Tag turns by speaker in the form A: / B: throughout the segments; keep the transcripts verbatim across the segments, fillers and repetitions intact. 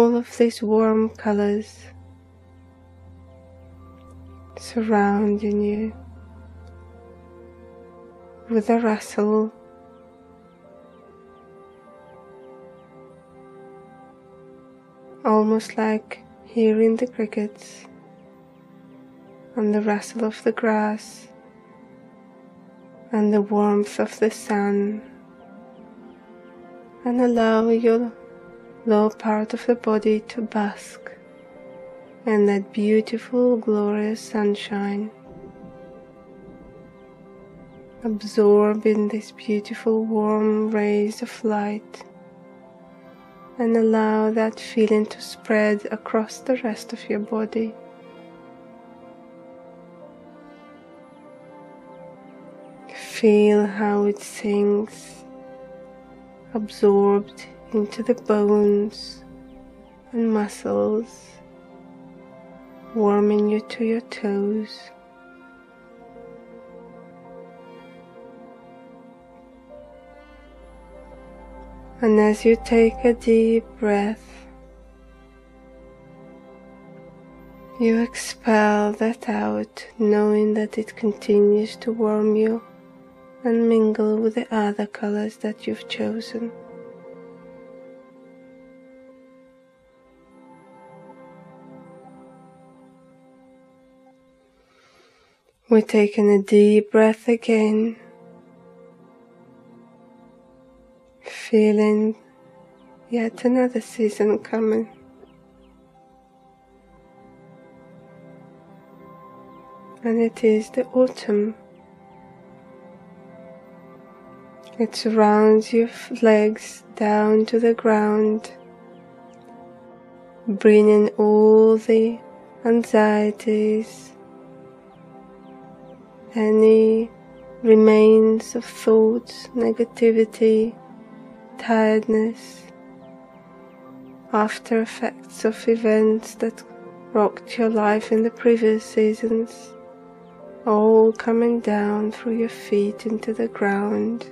A: all of these warm colors surrounding you with a rustle, almost like hearing the crickets and the rustle of the grass and the warmth of the sun, and allow your lower part of the body to bask in that beautiful, glorious sunshine, absorbing these beautiful warm rays of light, and allow that feeling to spread across the rest of your body. Feel how it sinks, absorbed into the bones and muscles, warming you to your toes. And as you take a deep breath, you expel that out, knowing that it continues to warm you and mingle with the other colors that you've chosen. We're taking a deep breath again, feeling yet another season coming. And it is the autumn. It surrounds your legs down to the ground, bringing all the anxieties, any remains of thoughts, negativity, tiredness, after effects of events that rocked your life in the previous seasons, all coming down through your feet into the ground.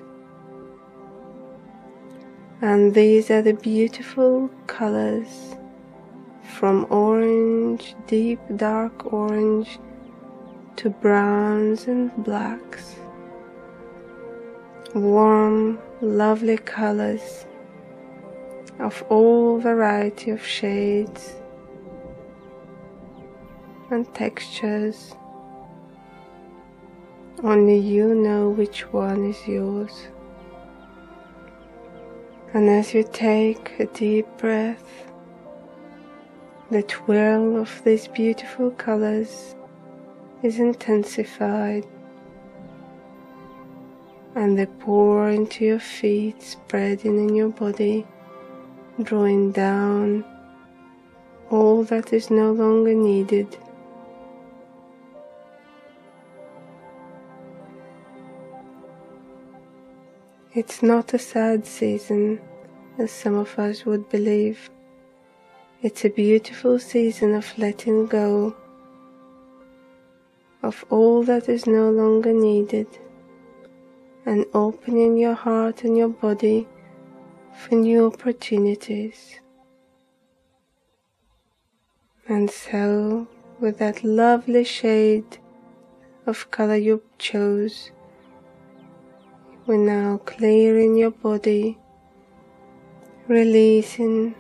A: And these are the beautiful colors, from orange, deep dark orange, to browns and blacks. Warm, lovely colors of all variety of shades and textures. Only you know which one is yours. And as you take a deep breath, the twirl of these beautiful colors is intensified, and they pour into your feet, spreading in your body, drawing down all that is no longer needed. It's not a sad season, as some of us would believe. It's a beautiful season of letting go of all that is no longer needed, and opening your heart and your body for new opportunities. And so, with that lovely shade of color you chose, we're now clearing your body, releasing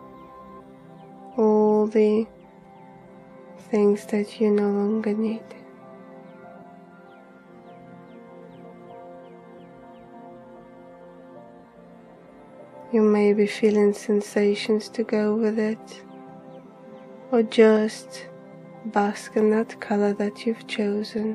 A: all the things that you no longer need. You may be feeling sensations to go with it, or just bask in that color that you've chosen.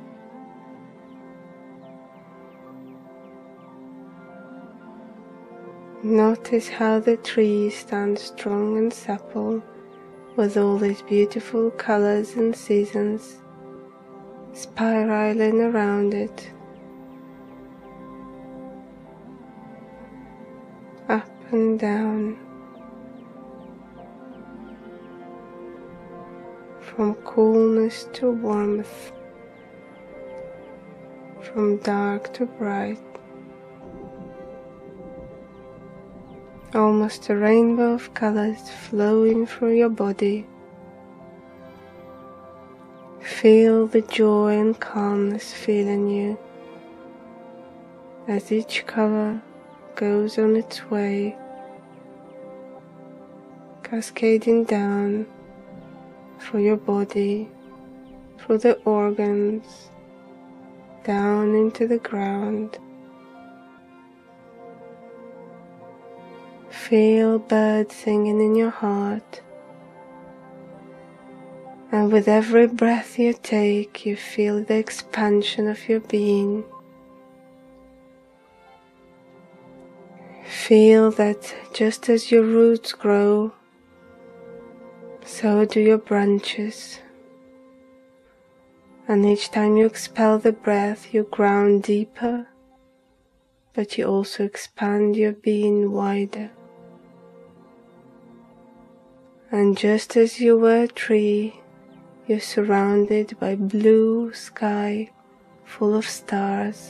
A: Notice how the tree stands strong and supple with all these beautiful colors and seasons spiraling around it, up and down, from coolness to warmth, from dark to bright. almost a rainbow of colors flowing through your body. Feel the joy and calmness filling you as each color goes on its way, cascading down through your body, through the organs, down into the ground. Feel birds singing in your heart, and with every breath you take, you feel the expansion of your being. Feel that just as your roots grow, so do your branches. And each time you expel the breath, you ground deeper, but you also expand your being wider. And just as you were a tree, you're surrounded by blue sky full of stars.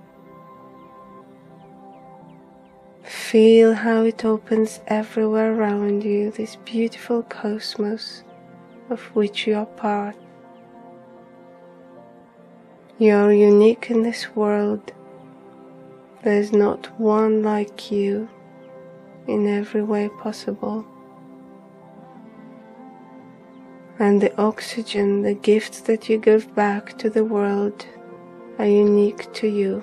A: Feel how it opens everywhere around you, this beautiful cosmos of which you are part. You are unique in this world. There is not one like you in every way possible. And the oxygen, the gifts that you give back to the world are unique to you.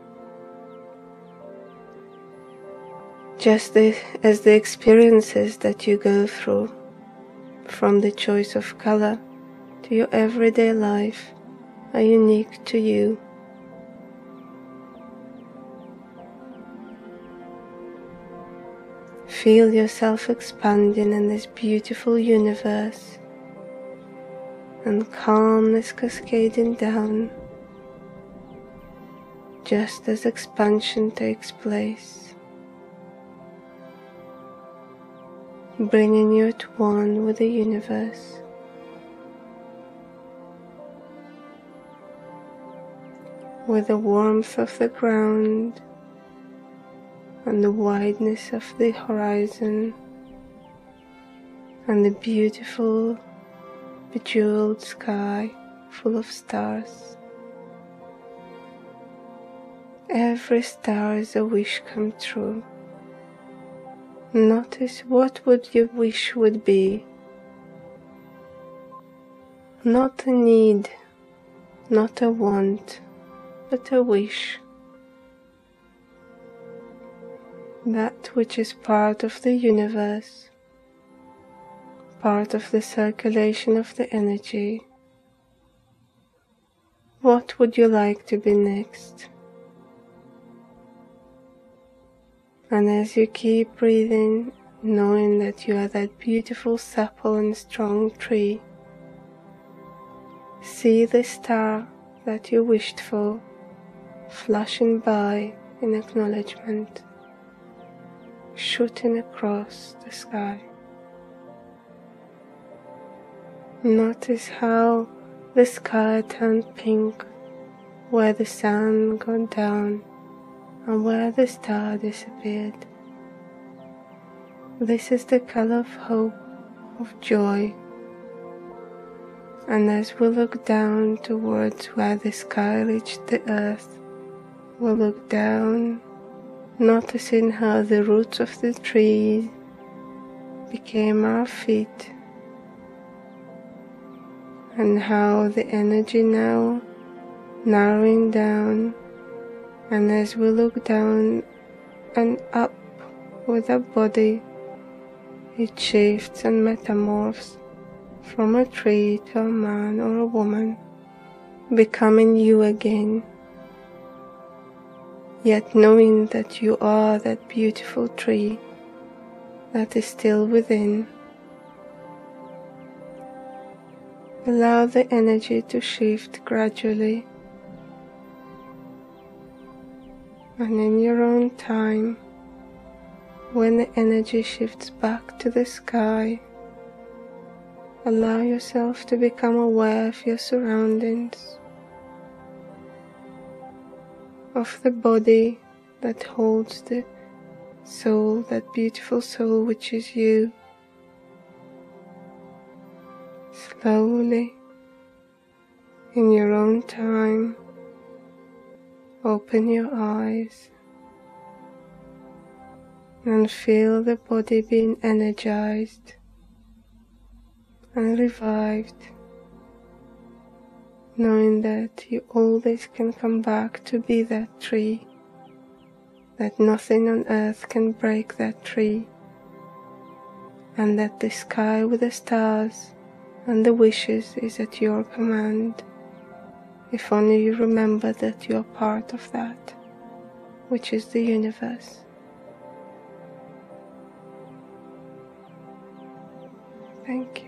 A: Just the, as the experiences that you go through, from the choice of color to your everyday life, are unique to you. Feel yourself expanding in this beautiful universe, and calmness cascading down, just as expansion takes place, bringing you at one with the universe. With the warmth of the ground and the wideness of the horizon and the beautiful bejeweled sky full of stars. Every star is a wish come true. Notice what would your wish would be. Not a need, not a want, but a wish. That which is part of the universe, part of the circulation of the energy. What would you like to be next? And as you keep breathing, knowing that you are that beautiful, supple and strong tree, see the star that you wished for flashing by in acknowledgement, shooting across the sky. Notice how the sky turned pink where the sun got down and where the star disappeared. This is the color of hope, of joy. And as we look down towards where the sky reached the earth, we'll look down, noticing how the roots of the trees became our feet, and how the energy now narrowing down, and as we look down and up with our body, it shifts and metamorphs from a tree to a man or a woman, becoming you again, yet knowing that you are that beautiful tree that is still within. Allow the energy to shift gradually, and in your own time, when the energy shifts back to the sky, allow yourself to become aware of your surroundings, of the body that holds the soul, that beautiful soul which is you. Slowly, in your own time, open your eyes and feel the body being energized and revived, knowing that you always can come back to be that tree, that nothing on earth can break that tree, and that the sky with the stars and the wishes is at your command, if only you remember that you are part of that, which is the universe. Thank you.